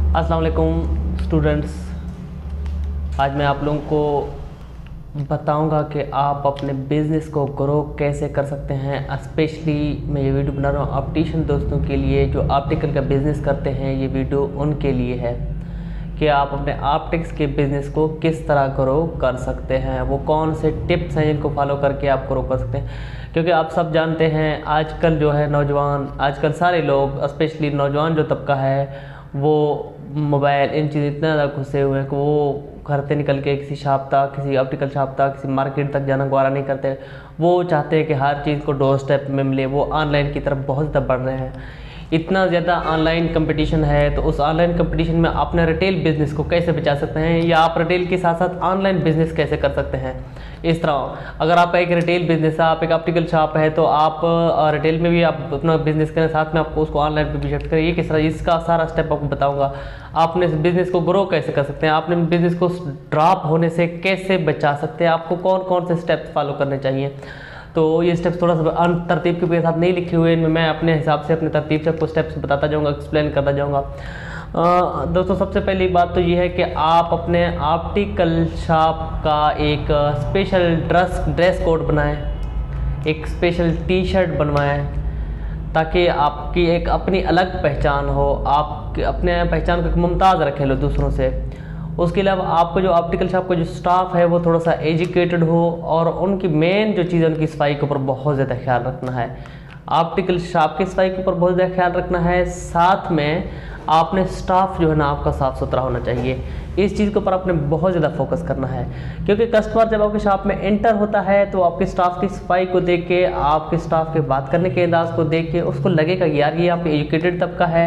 अस्सलाम वालेकुम स्टूडेंट्स। आज मैं आप लोगों को बताऊंगा कि आप अपने बिज़नेस को ग्रो कैसे कर सकते हैं। स्पेशली मैं ये वीडियो बना रहा हूँ ऑप्टिशियन दोस्तों के लिए जो ऑप्टिकल का बिज़नेस करते हैं। ये वीडियो उनके लिए है कि आप अपने ऑप्टिक्स के बिज़नेस को किस तरह ग्रो कर सकते हैं, वो कौन से टिप्स हैं जिनको फॉलो करके आप ग्रो कर सकते हैं। क्योंकि आप सब जानते हैं आजकल जो है नौजवान, आजकल सारे लोग स्पेशली नौजवान जो तबका है वो मोबाइल इन चीज़ इतना ज़्यादा घुसे हुए हैं कि वो घर से निकल के किसी शॉप तक, किसी ऑप्टिकल शॉप तक, किसी मार्केट तक जाना गवारा नहीं करते। वो चाहते हैं कि हर चीज़ को डोर स्टेप में मिले। वो ऑनलाइन की तरफ बहुत ज़्यादा बढ़ रहे हैं। इतना ज़्यादा ऑनलाइन कंपटीशन है, तो उस ऑनलाइन कंपटीशन में अपने रिटेल बिज़नेस को कैसे बचा सकते हैं, या आप रिटेल के साथ साथ ऑनलाइन बिज़नेस कैसे कर सकते हैं। इस तरह अगर आप एक रिटेल बिज़नेस है, आप एक ऑप्टिकल शॉप है, तो आप रिटेल में भी आप अपना बिज़नेस करें, साथ में आपको उसको ऑनलाइन पे भी शिफ्ट करें। ये किस तरह, इसका सारा स्टेप आपको बताऊंगा। आपने इस बिज़नेस को ग्रो कैसे कर सकते हैं, आपने बिज़नेस को ड्रॉप होने से कैसे बचा सकते हैं, आपको कौन कौन से स्टेप्स फॉलो करने चाहिए। तो ये स्टेप्स थोड़ा सा तरतीब के साथ नहीं लिखे हुए, इनमें मैं अपने हिसाब से अपने तरतीब से आपको स्टेप्स बताता जाऊँगा, एक्सप्लेन करता जाऊँगा। दोस्तों सबसे पहली बात तो ये है कि आप अपने ऑप्टिकल शॉप का एक स्पेशल ड्रेस कोड बनाएं, एक स्पेशल टी शर्ट बनवाएं, ताकि आपकी एक अपनी अलग पहचान हो, आप अपने पहचान को मुमताज़ रखें लो दूसरों से। उसके अलावा आपको जो ऑप्टिकल शॉप का जो स्टाफ है वो थोड़ा सा एजुकेटेड हो, और उनकी मेन जो चीज़ है उनकी सफाई के ऊपर बहुत ज़्यादा ख्याल रखना है। ऑप्टिकल शॉप की सफाई के ऊपर बहुत ज़्यादा ख्याल रखना है। साथ में आपने स्टाफ जो है ना आपका साफ़ सुथरा होना चाहिए। इस चीज़ के ऊपर आपने बहुत ज़्यादा फोकस करना है, क्योंकि कस्टमर जब आपके शॉप में एंटर होता है तो आपके स्टाफ की सफाई को देख के, आपके स्टाफ के बात करने के अंदाज को देख के उसको लगेगा कि यार ये आप एजुकेटेड तबका है,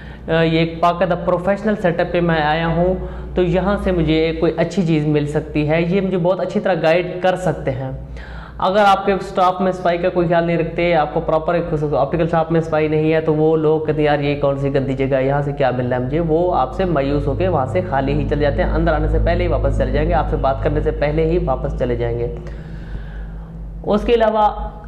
ये एक बाकायदा प्रोफेशनल सेटअप पे मैं आया हूँ, तो यहाँ से मुझे कोई अच्छी चीज़ मिल सकती है, ये मुझे बहुत अच्छी तरह गाइड कर सकते हैं। अगर आपके स्टाफ में सफाई का कोई ख्याल नहीं रखते, आपको प्रॉपर ऑप्टिकल शॉप में सफाई नहीं है, तो वो लोग कहते हैं यार ये कौन सी गंदी जगह है, यहाँ से क्या मिल रहा है मुझे, वो आपसे मायूस होकर वहाँ से खाली ही चले जाते हैं। अंदर आने से पहले ही वापस चले जाएंगे, आपसे बात करने से पहले ही वापस चले जाएंगे। उसके अलावा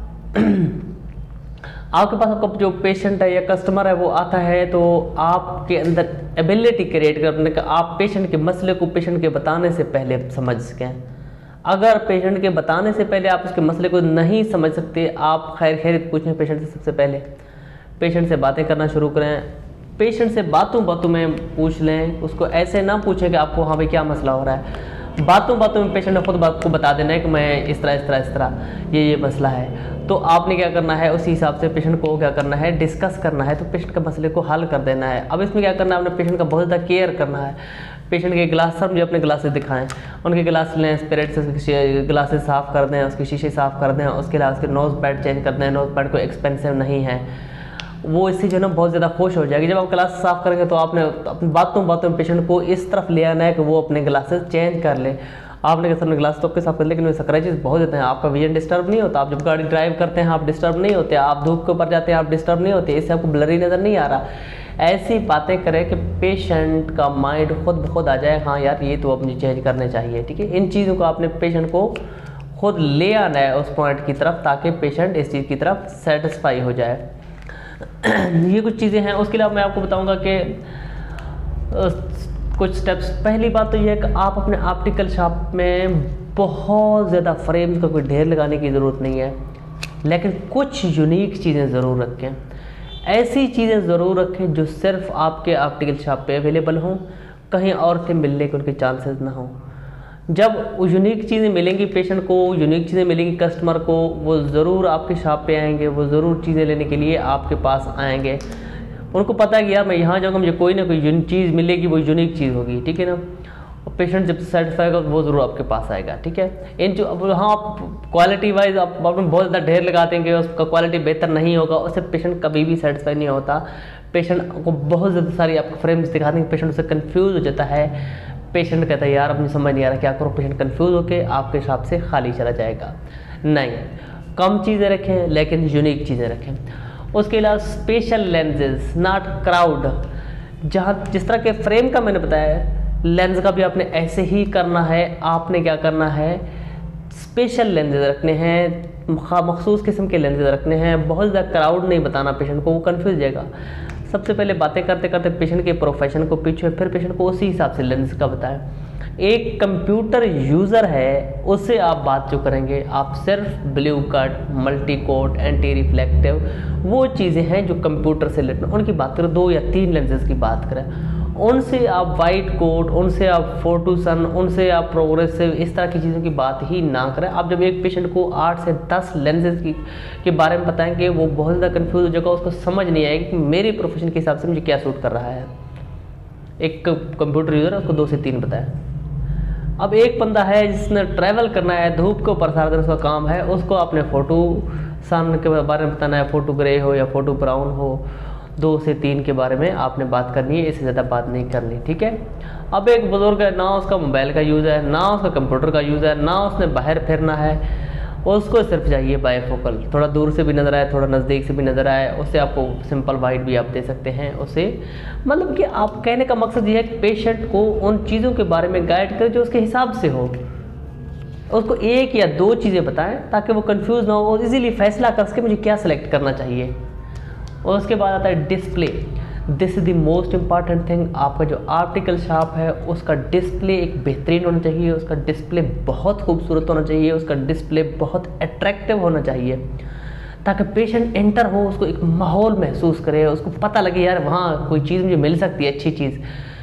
आपके पास आपका जो पेशेंट है या कस्टमर है वो आता है, तो आपके अंदर एबिलिटी क्रिएट करने का, आप पेशेंट के मसले को पेशेंट के बताने से पहले समझ सकें। अगर पेशेंट के बताने से पहले आप उसके मसले को नहीं समझ सकते, आप खैरियत पूछें पेशेंट से। सबसे पहले पेशेंट से बातें करना शुरू करें, पेशेंट से बातों बातों में पूछ लें। उसको ऐसे ना पूछें कि आपको हाँ भाई क्या मसला हो रहा है, बातों बातों में पेशेंट ने खुद बात को बता देना है कि मैं इस तरह ये मसला है। तो आपने क्या करना है, उसी हिसाब से पेशेंट को क्या करना है, डिस्कस करना है, तो पेशेंट के मसले को हल कर देना है। अब इसमें क्या करना है, आपने पेशेंट का बहुत ज़्यादा केयर करना है। पेशेंट के ग्लास, सब मुझे अपने ग्लासेस दिखाएं, उनके ग्लास लें, स्पिरिट से ग्लासेस साफ़ कर दें, उसके शीशे साफ़ कर दें। उसके अलावा उसके नोज़ पैड चेंज कर दें, नोज़ पैड कोई एक्सपेंसिव नहीं है। वो इससे जो है ना बहुत ज़्यादा खुश हो जाएगी। जब आप ग्लास साफ़ करेंगे तो आपने अपनी बातों में पेशेंट को इस तरफ ले आना है कि वो अपने ग्लासेस चेंज कर ले। आपने कैसे अपने ग्लास तो आपके साफ कर, लेकिन वे स्क्रैचेस बहुत होते हैं, आपका विजन डिस्टर्ब नहीं होता। आप जब गाड़ी ड्राइव करते हैं आप डिस्टर्ब नहीं होते, आप धूप के ऊपर जाते हैं आप डिस्टर्ब नहीं होते, इससे आपको ब्लरी नज़र नहीं आ रहा। ऐसी बातें करें कि पेशेंट का माइंड खुद ब खुद आ जाए, हाँ यार ये तो अब मुझे चेंज करने चाहिए। ठीक है, इन चीज़ों को आपने पेशेंट को खुद ले आना है उस पॉइंट की तरफ, ताकि पेशेंट इस चीज़ की तरफ सेटिस्फाई हो जाए। ये कुछ चीज़ें हैं। उसके अलावा मैं आपको बताऊँगा कि कुछ स्टेप्स। पहली बात तो ये है कि आप अपने ऑप्टिकल शॉप में बहुत ज़्यादा फ्रेम्स का कोई ढेर लगाने की ज़रूरत नहीं है, लेकिन कुछ यूनिक चीज़ें ज़रूर रखें। ऐसी चीज़ें ज़रूर रखें जो सिर्फ आपके ऑप्टिकल शॉप पे अवेलेबल हों, कहीं और से मिलने के उनके चांसेस ना हों। जब यूनिक चीज़ें मिलेंगी पेशेंट को, यूनिक चीज़ें मिलेंगी कस्टमर को, वो ज़रूर आपके शॉप पे आएंगे, वो ज़रूर चीज़ें लेने के लिए आपके पास आएंगे। उनको पता है कि यार मैं यहाँ जाऊँगा मुझे कोई ना कोई चीज़ मिलेगी, वो यूनिक चीज़ होगी। ठीक है ना, और पेशेंट जब सेटिस्फाई होगा वो ज़रूर आपके पास आएगा। ठीक है, इन जो अब हाँ आप क्वालिटी वाइज आप बहुत ज़्यादा ढेर लगा देंगे, उसका क्वालिटी बेहतर नहीं होगा, उससे पेशेंट कभी भी सेटिस्फाई नहीं होता। पेशेंट को बहुत ज़्यादा सारी आपको फ्रेम्स दिखा देंगे, पेशेंट उससे कन्फ्यूज़ हो जाता है। पेशेंट कहता है यार अब मुझे समझ नहीं आ रहा क्या करो, पेशेंट कन्फ्यूज़ होकर आपके शॉप से खाली चला जाएगा। नहीं, कम चीज़ें रखें लेकिन यूनिक चीज़ें रखें। उसके अलावा स्पेशल लेंसेज, नॉट क्राउड। जहाँ जिस तरह के फ्रेम का मैंने बताया, लेंस का भी आपने ऐसे ही करना है। आपने क्या करना है, स्पेशल लेंसेज रखने हैं, मखसूस किस्म के लेंसेज रखने हैं। बहुत ज़्यादा क्राउड नहीं बताना पेशेंट को, वो कन्फ्यूज जाएगा। सबसे पहले बातें करते करते पेशेंट के प्रोफेशन को पीछे, फिर पेशेंट को उसी हिसाब से लेंस का बताएं। एक कंप्यूटर यूज़र है उससे आप बात जो करेंगे, आप सिर्फ blue cut, multi coat, anti reflective, वो चीज़ें हैं जो कंप्यूटर से रिलेटेड, उनकी बात करें। 2 या 3 लेंसेज की बात करें, उनसे आप वाइट कोट, उनसे आप फोटोसन, उनसे आप प्रोग्रेसिव, इस तरह की चीज़ों की बात ही ना करें। आप जब एक पेशेंट को 8 से 10 लेंसेज के बारे में बताएंगे, वो बहुत ज़्यादा कंफ्यूज हो जाएगा, उसको समझ नहीं आएगी कि मेरे प्रोफेशन के हिसाब से मुझे क्या सूट कर रहा है। एक कंप्यूटर यूज़र है, उसको 2 से 3 बताएं। अब एक बंदा है जिसने ट्रैवल करना है, धूप को प्रसार देना उसका काम है, उसको अपने फोटो सन के बारे में बताना है, फोटो ग्रे हो या फोटो ब्राउन हो। 2 से 3 के बारे में आपने बात करनी है, इससे ज़्यादा बात नहीं करनी, ठीक है। अब एक बुजुर्ग है, ना उसका मोबाइल का यूज़ है, ना उसका कंप्यूटर का यूज़ है, ना उसने बाहर फिरना है, उसको सिर्फ चाहिए बायफोकल, थोड़ा दूर से भी नज़र आए, थोड़ा नज़दीक से भी नज़र आए, उससे आपको सिंपल वाइट भी आप दे सकते हैं उसे। मतलब कि आप कहने का मकसद ये है कि पेशेंट को उन चीज़ों के बारे में गाइड करें जो उसके हिसाब से हो। उसको 1 या 2 चीज़ें बताएं ताकि वो कंफ्यूज ना हो और इजीली फैसला कर सके मुझे क्या सेलेक्ट करना चाहिए। और उसके बाद आता है display. This is the most important thing. आपका जो ऑप्टिकल शॉप है उसका डिस्प्ले एक बेहतरीन होना चाहिए, उसका डिस्प्ले बहुत खूबसूरत होना चाहिए, उसका डिस्प्ले बहुत अट्रैक्टिव होना चाहिए, ताकि पेशेंट एंटर हो, उसको एक माहौल महसूस करे, उसको पता लगे यार वहाँ कोई चीज़ मुझे मिल सकती है, अच्छी चीज़।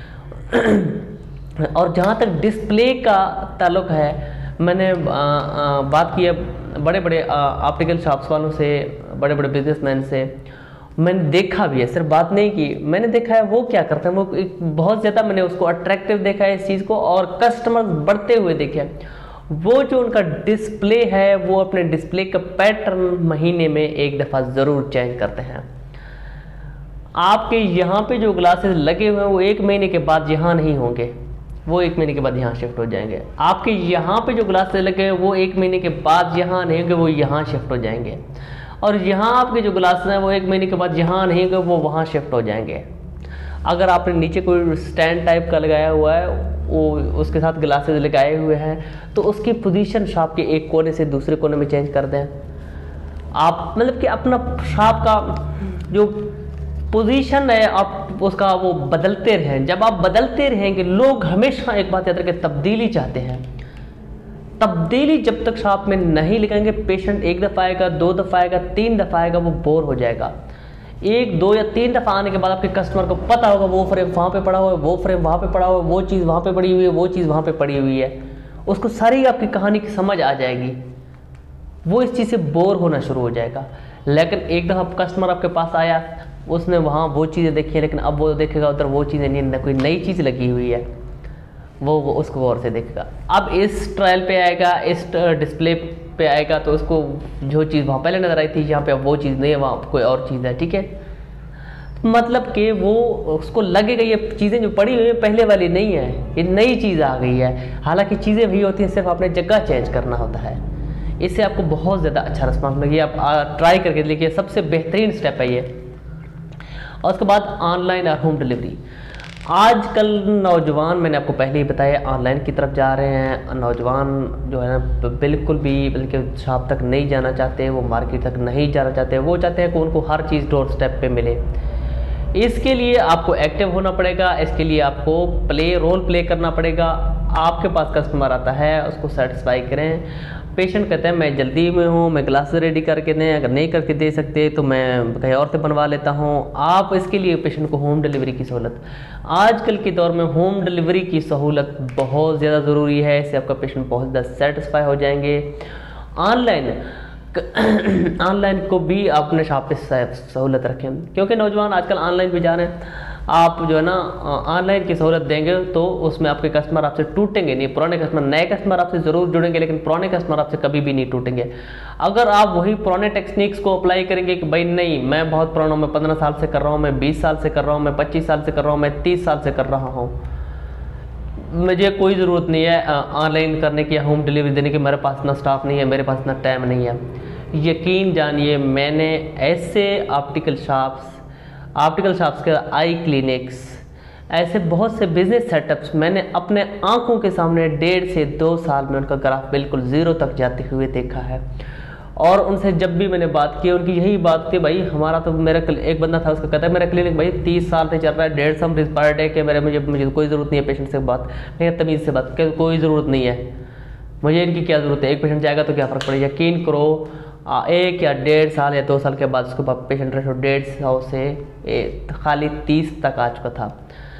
और जहाँ तक डिस्प्ले का ताल्लुक़ है, मैंने बात की है बड़े बड़े ऑप्टिकल शॉप्स वालों से, बड़े बड़े बिजनेसमैन से, मैंने देखा भी है, सिर्फ बात नहीं की, मैंने देखा है वो क्या करते हैं। वो एक बहुत ज़्यादा मैंने उसको अट्रैक्टिव देखा है इस चीज़ को, और कस्टमर बढ़ते हुए देखे हैं। वो जो उनका डिस्प्ले है, वो अपने डिस्प्ले का पैटर्न महीने में 1 दफ़ा ज़रूर चेंज करते हैं। आपके यहाँ पे जो ग्लासेस लगे हुए हैं वो 1 महीने के बाद यहाँ नहीं होंगे, वो 1 महीने के बाद यहाँ शिफ्ट हो जाएंगे। आपके यहाँ पे जो ग्लासेस लगे हैं वो 1 महीने के बाद यहाँ नहीं होंगे, वो यहाँ शिफ्ट हो जाएंगे। और यहाँ आपके जो ग्लासेस हैं वो 1 महीने के बाद यहाँ नहीं होंगे, वो वहाँ शिफ्ट हो जाएंगे। अगर आपने नीचे कोई स्टैंड टाइप का लगाया हुआ है, वो उसके साथ ग्लासेस लगाए हुए हैं, तो उसकी पोजीशन शॉप के एक कोने से दूसरे कोने में चेंज कर दें। आप मतलब कि अपना शॉप का जो पोजीशन है आप उसका वो बदलते रहें। जब आप बदलते रहेंगे, लोग हमेशा एक बात याद रखें, तब्दीली चाहते हैं। तब्दीली जब तक शॉप में नहीं लगाएंगे, पेशेंट 1 दफ़ा आएगा, 2 दफ़ा आएगा, 3 दफ़ा आएगा, वो बोर हो जाएगा। 1, 2 या 3 दफ़ा आने के बाद आपके कस्टमर को पता होगा वो फ्रेम वहाँ पे पड़ा हुआ है, वो फ्रेम वहाँ पे पड़ा हुआ है, वो चीज़ वहाँ पे पड़ी हुई है, वो चीज़ वहाँ पे पड़ी हुई है, उसको सारी आपकी कहानी की समझ आ जाएगी। वो इस चीज़ से बोर होना शुरू हो जाएगा। लेकिन एक दफ़ा कस्टमर आपके पास आया, उसने वहाँ वो चीज़ें देखी है, लेकिन अब वो देखेगा उधर वो चीज़ें नहीं, कोई नई चीज़ लगी हुई है, वो उसको गौर से देखेगा। अब इस ट्रायल पे आएगा, इस डिस्प्ले पे आएगा, तो उसको जो चीज़ वहाँ पहले नज़र आई थी, यहाँ पे अब वो चीज़ नहीं है, वहाँ कोई और चीज़ है, ठीक है। मतलब कि वो उसको लगेगा ये चीज़ें जो पड़ी हुई है पहले वाली नहीं है, ये नई चीज़ आ गई है। हालांकि चीज़ें वही होती हैं, सिर्फ आपने जगह चेंज करना होता है। इससे आपको बहुत ज़्यादा अच्छा रिस्पॉन्स मिलेगा। आप ट्राई करके देखिए, सबसे बेहतरीन स्टेप है ये। और उसके बाद ऑनलाइन और होम डिलीवरी। आजकल नौजवान, मैंने आपको पहले ही बताया, ऑनलाइन की तरफ जा रहे हैं। नौजवान जो है ना बिल्कुल भी बल्कि शॉप तक नहीं जाना चाहते, वो मार्केट तक नहीं जाना चाहते, वो चाहते हैं कि उनको हर चीज़ डोर स्टेप पे मिले। इसके लिए आपको एक्टिव होना पड़ेगा, इसके लिए आपको रोल प्ले करना पड़ेगा। आपके पास कस्टमर आता है, उसको सेटिस्फाई करें। पेशेंट कहते हैं मैं जल्दी में हूँ, मैं ग्लासेस रेडी करके दें, अगर नहीं करके दे सकते तो मैं कहीं और से बनवा लेता हूँ। आप इसके लिए पेशेंट को होम डिलीवरी की सहूलत, आजकल के दौर में होम डिलीवरी की सहूलत बहुत ज़्यादा ज़रूरी है। इससे आपका पेशेंट बहुत ज़्यादा सेटिस्फाई हो जाएंगे। ऑनलाइन को भी अपने शॉप पे सहूलत रखें, क्योंकि नौजवान आजकल ऑनलाइन भी जा रहे हैं। आप जो है ना ऑनलाइन की सहूलत देंगे तो उसमें आपके कस्टमर आपसे टूटेंगे नहीं। पुराने कस्टमर, नए कस्टमर आपसे ज़रूर जुड़ेंगे, लेकिन पुराने कस्टमर आपसे कभी भी नहीं टूटेंगे। अगर आप वही पुराने टेक्निक्स को अप्लाई करेंगे कि भाई नहीं मैं बहुत पुराना हूँ, मैं 15 साल से कर रहा हूँ, मैं 20 साल से कर रहा हूँ, मैं 25 साल से कर रहा हूँ, मैं 30 साल से कर रहा हूँ, मुझे कोई ज़रूरत नहीं है ऑनलाइन करने की या होम डिलीवरी देने की, मेरे पास इतना स्टाफ नहीं है, मेरे पास इतना टाइम नहीं है। यकीन जानिए, मैंने ऐसे ऑप्टिकल शॉप्स के आई क्लिनिक्स, ऐसे बहुत से बिजनेस सेटअप्स मैंने अपने आंखों के सामने 1.5 से 2 साल में उनका ग्राफ बिल्कुल ज़ीरो तक जाते हुए देखा है। और उनसे जब भी मैंने बात की उनकी यही बात थी, भाई हमारा तो मेरा एक बंदा था उसका कहता है मेरा क्लिनिक भाई 30 साल से चल रहा है, 150 मरीज पर डे के, मुझे कोई ज़रूरत नहीं है पेशेंट से बात, नहीं तमीज़ से बात, कोई ज़रूरत नहीं है, मुझे इनकी क्या ज़रूरत है, एक पेशेंट जाएगा तो क्या फ़र्क पड़ेगा। यकीन करो 1 या 1.5 साल या 2 साल के बाद उसके बाद पेशेंट रेशो 150 से खाली 30 तक आ चुका था।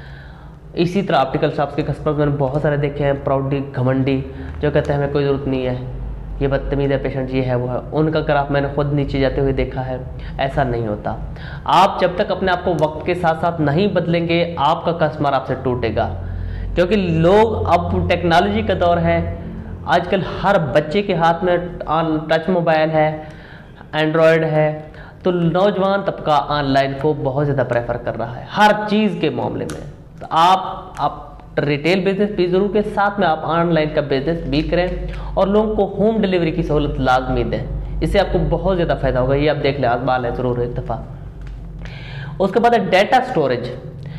इसी तरह ऑप्टिकल शॉप्स के कस्टमर्स मैंने बहुत सारे देखे हैं, प्राउडी घमंडी, जो कहते हैं हमें कोई ज़रूरत नहीं है, ये बदतमीज़ है पेशेंट, ये है वो है। उनका ग्राफ मैंने खुद नीचे जाते हुए देखा है। ऐसा नहीं होता। आप जब तक अपने आप को वक्त के साथ साथ नहीं बदलेंगे आपका कस्टमर आपसे टूटेगा, क्योंकि लोग अब टेक्नोलॉजी का दौर है, आजकल हर बच्चे के हाथ में टच मोबाइल है, एंड्रॉयड है, तो नौजवान तबका ऑनलाइन को बहुत ज़्यादा प्रेफर कर रहा है हर चीज़ के मामले में। तो आप रिटेल बिजनेस भी ज़रूर के साथ में आप ऑनलाइन का बिजनेस भी करें और लोगों को होम डिलीवरी की सहूलत लाजमी दें, इससे आपको बहुत ज़्यादा फायदा होगा। ये आप देख लें, आजमा लें ज़रूर एक दफ़ा। उसके बाद है डाटा स्टोरेज।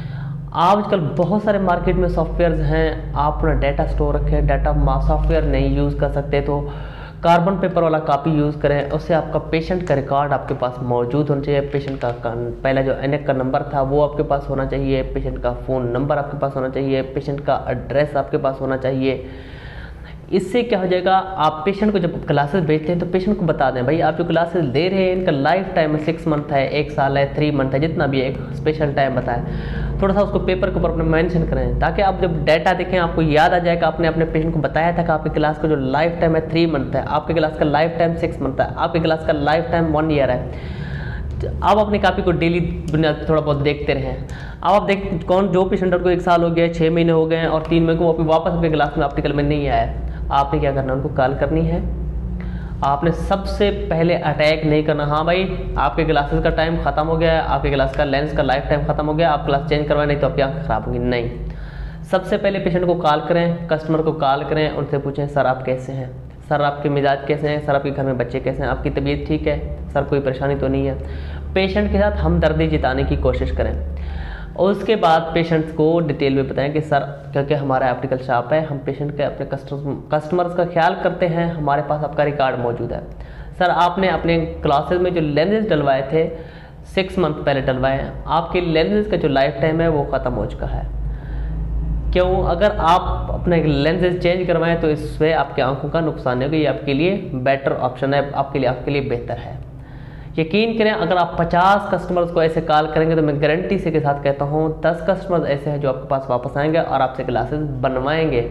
आजकल बहुत सारे मार्केट में सॉफ्टवेयर्स हैं, आप अपना डाटा स्टोर रखें। डाटा सॉफ्टवेयर नहीं यूज़ कर सकते तो कार्बन पेपर वाला कॉपी यूज़ करें, उससे आपका पेशेंट का रिकॉर्ड आपके पास मौजूद होना चाहिए। पेशेंट का पहला जो एनएक का नंबर था वो आपके पास होना चाहिए, पेशेंट का फ़ोन नंबर आपके पास होना चाहिए, पेशेंट का एड्रेस आपके पास होना चाहिए। इससे क्या हो जाएगा, आप पेशेंट को जब क्लासेस भेजते हैं तो पेशेंट को बता दें भाई आप जो क्लासेस दे रहे हैं इनका लाइफ टाइम है 6 मंथ है, 1 साल है, 3 मंथ है, जितना भी है, एक स्पेशल टाइम बताएं। थोड़ा सा उसको पेपर के ऊपर अपने मेंशन करें ताकि आप जब डाटा देखें आपको याद आ जाएगा आपने अपने पेशेंट को बताया था कि आपकी क्लास का जो लाइफ टाइम है 3 मंथ है, आपकी क्लास का लाइफ टाइम 6 मंथ है, आपकी क्लास का लाइफ टाइम 1 ईयर है। आप अपनी कॉपी को डेली बुनियाद पर थोड़ा बहुत देखते रहें। अब आप देख कौन जो पेशेंट को 1 साल हो गया, 6 महीने हो गए और 3 महीने को वापस अपने क्लास में ऑप्टिकल में नहीं आया, आपने क्या करना है, उनको कॉल करनी है। आपने सबसे पहले अटैक नहीं करना, हाँ भाई आपके क्लासेस का टाइम ख़त्म हो गया है, आपके क्लास का लेंस का लाइफ टाइम ख़त्म हो गया, आप क्लास चेंज करवाएं नहीं तो आपकी आँख ख़राब होगी। नहीं, सबसे पहले पेशेंट को कॉल करें, कस्टमर को कॉल करें, उनसे पूछें सर आप कैसे हैं, सर आपके मिजाज कैसे हैं, सर आपके घर में बच्चे कैसे हैं, आपकी तबीयत ठीक है, सर कोई परेशानी तो नहीं है। पेशेंट के साथ हमदर्दी जिताने की कोशिश करें। और उसके बाद पेशेंट्स को डिटेल में बताएं कि सर क्योंकि हमारा ऑप्टिकल शॉप है, हम पेशेंट के अपने कस्टमर्स का ख्याल करते हैं, हमारे पास आपका रिकॉर्ड मौजूद है। सर आपने अपने क्लासेस में जो लेंसेज डलवाए थे 6 मंथ पहले डलवाए हैं, आपके लेंसेज का जो लाइफ टाइम है वो ख़त्म हो चुका है। क्यों, अगर आप अपने लेंसेज चेंज करवाएं तो इससे आपकी आंखों का नुकसान होगा, ये आपके लिए बेटर ऑप्शन है, आपके लिए बेहतर है। यकीन करें अगर आप 50 कस्टमर्स को ऐसे कॉल करेंगे तो मैं गारंटी से के साथ कहता हूँ 10 कस्टमर्स ऐसे हैं जो आपके पास वापस आएंगे और आपसे क्लासेस बनवाएंगे।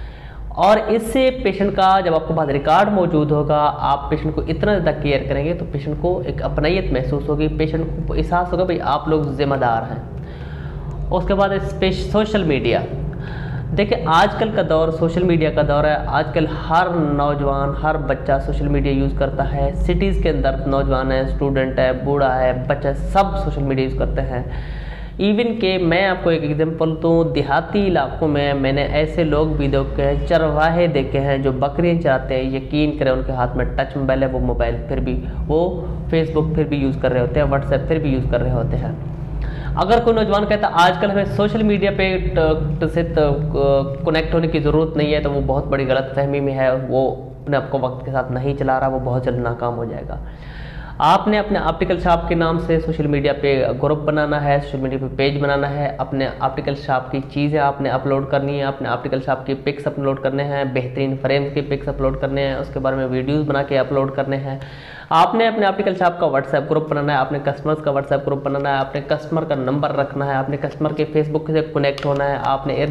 और इससे पेशेंट का जब आपके पास रिकॉर्ड मौजूद होगा, आप पेशेंट को इतना ज़्यादा केयर करेंगे तो पेशेंट को एक अपनाइत महसूस होगी, पेशेंट को एहसास होगा भाई आप लोग जिम्मेदार हैं। उसके बाद सोशल मीडिया, देखिए आजकल का दौर सोशल मीडिया का दौर है। आजकल हर नौजवान हर बच्चा सोशल मीडिया यूज़ करता है। सिटीज़ के अंदर नौजवान है, स्टूडेंट है, बूढ़ा है, बच्चा, सब सोशल मीडिया यूज़ करते हैं। इवन के मैं आपको एक एग्जांपल दूँ, देहाती इलाकों में मैंने ऐसे लोग भी देखे हैं, चरवाहे देखे हैं जो बकरियाँ चराते हैं। यकीन करें उनके हाथ में टच मोबाइल है, वो मोबाइल फिर भी वो फेसबुक फिर भी यूज़ कर रहे होते हैं, व्हाट्सएप फिर भी यूज़ कर रहे होते हैं। अगर कोई नौजवान कहता आजकल हमें सोशल मीडिया पे से कनेक्ट होने की ज़रूरत नहीं है, तो वो बहुत बड़ी गलतफहमी में है, वो अपने आपको वक्त के साथ नहीं चला रहा, वो बहुत जल्द नाकाम हो जाएगा। आपने अपने ऑप्टिकल शॉप के नाम से सोशल मीडिया पे ग्रुप बनाना है, सोशल मीडिया पे पेज बनाना है, अपने ऑप्टिकल शॉप की चीज़ें आपने अपलोड करनी है, अपने ऑप्टिकल शॉप की पिक्स अपलोड करने हैं, बेहतरीन फ्रेम्स की पिक्स अपलोड करने हैं, उसके बारे में वीडियोस बना के अपलोड करने हैं। आपने अपने ऑप्टिकल शॉप का व्हाट्सएप ग्रुप बनाना है, अपने कस्टमर्स का व्हाट्सएप ग्रुप बनाना है, अपने कस्टमर का नंबर रखना है, अपने कस्टमर के फेसबुक से कनेक्ट होना है।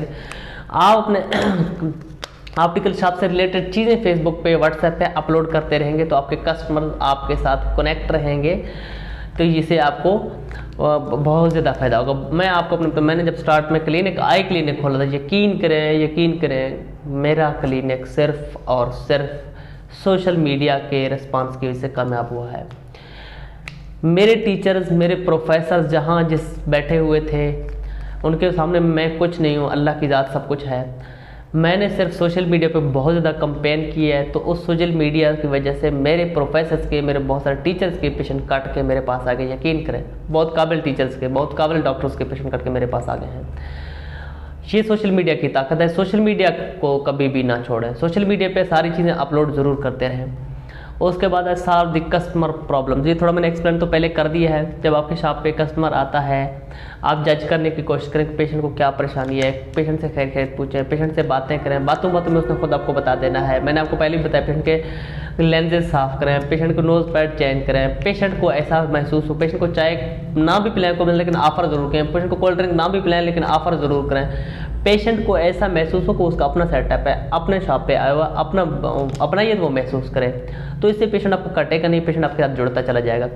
आप अपने ऑप्टिकल शॉप से रिलेटेड चीज़ें फेसबुक पे व्हाट्सएप पे अपलोड करते रहेंगे तो आपके कस्टमर आपके साथ कनेक्ट रहेंगे, तो इससे आपको बहुत ज़्यादा फ़ायदा होगा। मैं आपको मैंने जब स्टार्ट में आई क्लिनिक खोला था, यकीन करें मेरा क्लिनिक सिर्फ और सिर्फ सोशल मीडिया के रिस्पांस की वजह से कामयाब हुआ है। मेरे टीचर्स, मेरे प्रोफेसर जहाँ जिस बैठे हुए थे उनके सामने मैं कुछ नहीं हूँ, अल्लाह की ज़ात सब कुछ है। मैंने सिर्फ सोशल मीडिया पे बहुत ज़्यादा कंपेन किया है, तो उस सोशल मीडिया की वजह से मेरे प्रोफेसर्स के, मेरे बहुत सारे टीचर्स के पेशेंट काट के मेरे पास आ गए। यकीन करें बहुत काबिल टीचर्स के, बहुत काबिल डॉक्टर्स के पेशेंट काट के मेरे पास आ गए हैं। ये सोशल मीडिया की ताकत है। सोशल मीडिया को कभी भी ना छोड़ें, सोशल मीडिया पे सारी चीज़ें अपलोड ज़रूर करते रहें। उसके बाद है सॉल्व द कस्टमर प्रॉब्लम। ये थोड़ा मैंने एक्सप्लेन तो पहले कर दिया है। जब आपके शॉप पे कस्टमर आता है, आप जज करने की कोशिश करें कि पेशेंट को क्या परेशानी है, पेशेंट से खैर खैर पूछें, पेशेंट से बातें करें, बातों बातों में उसने खुद आपको बता देना है। मैंने आपको पहले ही बताया, पेशेंट के लेंजेस साफ करें, पेशेंट को नोज पैड चेंज करें, पेशेंट को ऐसा महसूस हो, पेशेंट को चाय ना भी पिलाएं को लेकिन ऑफर ज़रूर करें, पेशेंट को कोल्ड ड्रिंक ना भी पिलाएं लेकिन ऑफर ज़रूर करें। पेशेंट को ऐसा महसूस हो कि उसका अपना सेटअप है, अपने शॉप पे आया हुआ, अपना ये वो महसूस करे, तो इससे पेशेंट आपको कटेगा नहीं, पेशेंट आपके साथ जुड़ता चला जाएगा।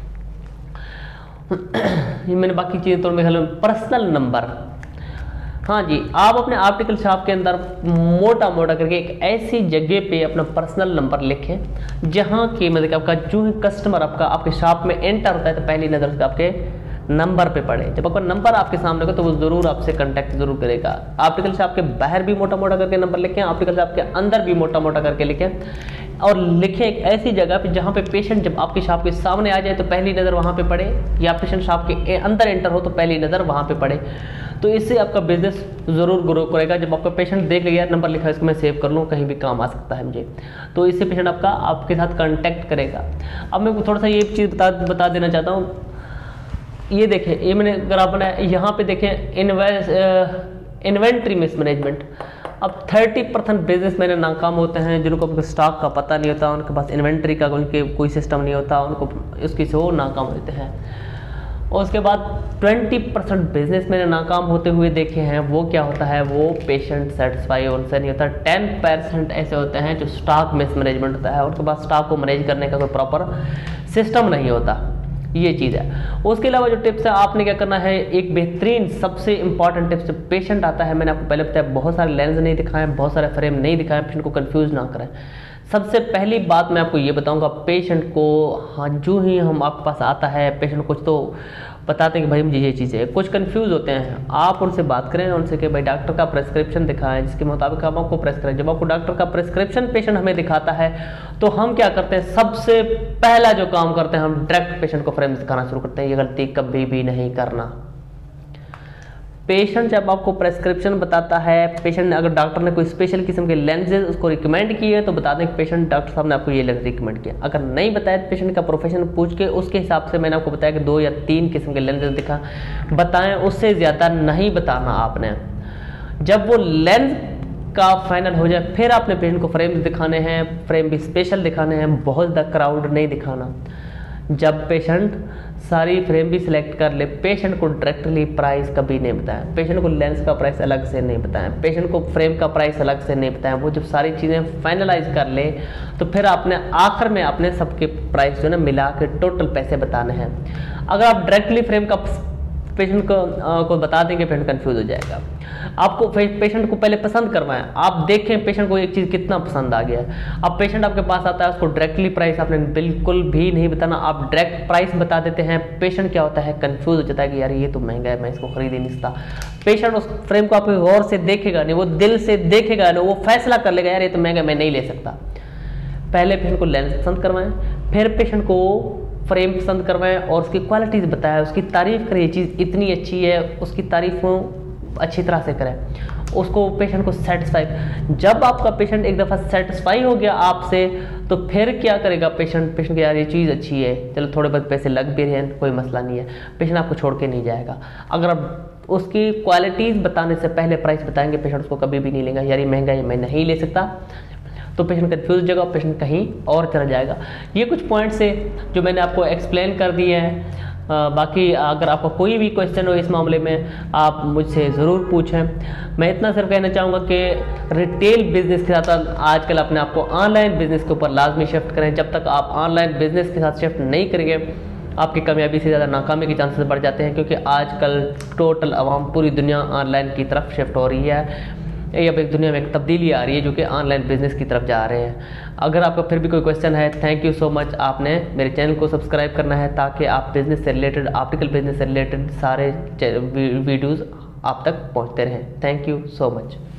ये मैंने बाकी चीज़ें तो मेरे पर्सनल नंबर, हाँ जी, आप अपने ऑप्टिकल शॉप के अंदर मोटा मोटा करके एक ऐसी जगह पे अपना पर्सनल नंबर लिखें जहाँ की मतलब आपका जो ही कस्टमर आपके शॉप में एंटर होता है तो पहली नज़र से आपके नंबर पे पड़े। जब आपका नंबर आपके सामने होगा तो वो ज़रूर आपसे कांटेक्ट जरूर करेगा। ऑप्टिकल शॉप के बाहर भी मोटा मोटा करके नंबर लिखें, ऑप्टिकल शॉप के अंदर भी मोटा मोटा करके लिखें, और लिखें एक ऐसी जगह पे जहाँ पे पेशेंट जब आपकी शॉप के सामने आ जाए तो पहली नज़र वहाँ पे पड़े, या पेशेंट शॉप के अंदर एंटर हो तो पहली नज़र वहाँ पे पड़े। तो इससे आपका बिजनेस ज़रूर ग्रो करेगा। जब आपका पेशेंट देख लिया नंबर लिखा है इसको मैं सेव कर लूँ, कहीं भी काम आ सकता है मुझे, तो इससे पेशेंट आपके साथ कॉन्टैक्ट करेगा। अब मैं थोड़ा सा ये चीज़ बता देना चाहता हूँ। ये देखें, ये मैंने ग्राफ बनाया, यहाँ पे देखें इन्वेंट्री मिसमैनेजमेंट। अब 30% बिजनेसमैन नाकाम होते हैं जिनको अपने स्टॉक का पता नहीं होता, उनके पास इन्वेंट्री का उनके कोई सिस्टम नहीं होता, उनको उसकी से वो नाकाम होते हैं। और उसके बाद 20% बिजनेसमैन नाकाम होते हुए देखे हैं, वो क्या होता है, वो पेशेंट सेटिस्फाई उनसे नहीं होता। 10% ऐसे होते हैं जो स्टॉक मिसमैनेजमेंट होता है, उनके पास स्टॉक को मैनेज करने का कोई प्रॉपर सिस्टम नहीं होता। ये चीज़ है। उसके अलावा जो टिप्स है, आपने क्या करना है, एक बेहतरीन सबसे इंपॉर्टेंट टिप्स, जब पेशेंट आता है, मैंने आपको पहले बताया बहुत सारे लेंस नहीं दिखाएं, बहुत सारे फ्रेम नहीं दिखाएं, पेशेंट को कंफ्यूज ना करें। सबसे पहली बात मैं आपको ये बताऊंगा, पेशेंट को हाँ जो ही हम आपके पास आता है, पेशेंट कुछ तो बताते हैं कि भाई मुझे ये चीज़ है, कुछ कंफ्यूज होते हैं, आप उनसे बात करें, उनसे कि भाई डॉक्टर का प्रेस्क्रिप्शन दिखाएं जिसके मुताबिक हम आपको प्रेस्क्राइब। जब आपको डॉक्टर का प्रेस्क्रिप्शन पेशेंट हमें दिखाता है तो हम क्या करते हैं, सबसे पहला जो काम करते हैं हम डायरेक्ट पेशेंट को फ्रेम दिखाना शुरू करते हैं। ये गलती कभी भी नहीं करना। पेशेंट जब आपको प्रेस्क्रिप्शन बताता है, पेशेंट ने अगर डॉक्टर ने कोई स्पेशल किस्म के लेंसेज उसको रिकमेंड किए तो बता दें कि पेशेंट डॉक्टर साहब ने आपको ये लेंस रिकमेंड किया। अगर नहीं बताया तो पेशेंट का प्रोफेशन पूछ के उसके हिसाब से मैंने आपको बताया कि 2 या 3 किस्म के लेंसेज बताएं, उससे ज़्यादा नहीं बताना आपने। जब वो लेंस का फाइनल हो जाए फिर आपने पेशेंट को फ्रेम दिखाने हैं, फ्रेम भी स्पेशल दिखाने हैं, बहुत ज़्यादा क्राउड नहीं दिखाना। जब पेशेंट सारी फ्रेम भी सिलेक्ट कर ले, पेशेंट को डायरेक्टली प्राइस कभी नहीं बताएं, पेशेंट को लेंस का प्राइस अलग से नहीं बताएं, पेशेंट को फ्रेम का प्राइस अलग से नहीं बताएं। वो जब सारी चीज़ें फाइनलाइज कर ले तो फिर आपने आखिर में अपने सबके प्राइस जो है ना मिला के टोटल पैसे बताने हैं। अगर आप डायरेक्टली फ्रेम का पेशेंट को बता देंगे, पेशेंट कंफ्यूज हो जाएगा। आपको पेशेंट को पहले पसंद करवाएं, आप देखें पेशेंट को एक चीज़ कितना पसंद आ गया है। अब पेशेंट आपके पास आता है, उसको डायरेक्टली प्राइस आपने बिल्कुल भी नहीं बताना, आप डायरेक्ट प्राइस बता देते हैं। पेशेंट क्या होता है, कंफ्यूज हो जाता है कि यार ये तो महंगा है, मैं इसको खरीद ही नहीं सकता। पेशेंट उस फ्रेम को आपके गौर से देखेगा नहीं, वो दिल से देखेगा नहीं, वो फैसला कर लेगा यार ये तो महंगा, मैं नहीं ले सकता। पहले पेशेंट को लेंस पसंद करवाएं, फिर पेशेंट को फ्रेम पसंद करवाएं और उसकी क्वालिटीज़ बताएं, उसकी तारीफ़ करें, ये चीज़ इतनी अच्छी है, उसकी तारीफ़ अच्छी तरह से करें, उसको पेशेंट को सेटिस्फाई। जब आपका पेशेंट एक दफ़ा सेटिस्फाई हो गया आपसे तो फिर क्या करेगा पेशेंट के यार ये चीज़ अच्छी है, चलो थोड़े बहुत पैसे लग भी रहे हैं, कोई मसला नहीं है, पेशेंट आपको छोड़ के नहीं जाएगा। अगर आप उसकी क्वालिटीज़ बताने से पहले प्राइस बताएंगे, पेशेंट उसको कभी भी नहीं लेगा, यार ये महंगा है मैं नहीं ले सकता, तो पेशेंट कंफ्यूज हो जाएगा, पेशेंट कहीं और चला जाएगा। ये कुछ पॉइंट्स है जो मैंने आपको एक्सप्लेन कर दिए हैं। बाकी अगर आपका कोई भी क्वेश्चन हो इस मामले में आप मुझसे ज़रूर पूछें। मैं इतना सिर्फ कहना चाहूँगा कि रिटेल बिजनेस के साथ आजकल अपने आपको ऑनलाइन बिजनेस के ऊपर लाजमी शिफ्ट करें। जब तक आप ऑनलाइन बिजनेस के साथ शिफ्ट नहीं करेंगे आपकी कामयाबी से ज़्यादा नाकामी के चांसेस बढ़ जाते हैं, क्योंकि आजकल टोटल आवाम पूरी दुनिया ऑनलाइन की तरफ शिफ्ट हो रही है। ये अब एक दुनिया में एक तब्दीली आ रही है जो कि ऑनलाइन बिजनेस की तरफ जा रहे हैं। अगर आपका फिर भी कोई क्वेश्चन है, थैंक यू सो मच, आपने मेरे चैनल को सब्सक्राइब करना है ताकि आप बिजनेस से रिलेटेड, ऑप्टिकल बिजनेस से रिलेटेड सारे वीडियोज़ आप तक पहुँचते रहें। Thank you so much.